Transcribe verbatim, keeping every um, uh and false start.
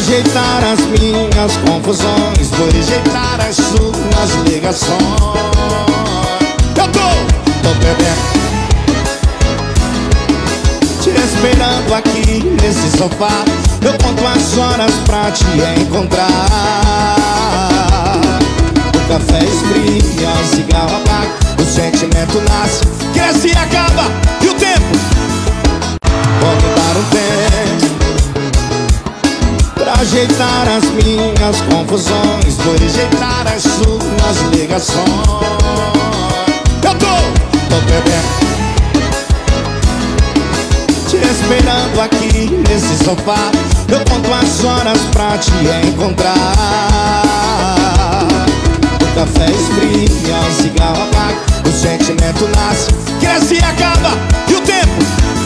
ajeitar as minhas confusões, vou rejeitar as suas ligações. Eu tô, tô perdendo, te esperando aqui nesse sofá. Eu conto as horas pra te encontrar. O café esfria, o cigarro apaga, o sentimento nasce, cresce e acaba. E o tempo? Vou me dar um tempo pra ajeitar as minhas confusões, vou rejeitar as suas ligações. Eu tô, tô perdendo, te esperando aqui nesse sofá. Eu conto as horas pra te encontrar. O café esfria, o cigarro apaga, o sentimento nasce, cresce e acaba. E o tempo?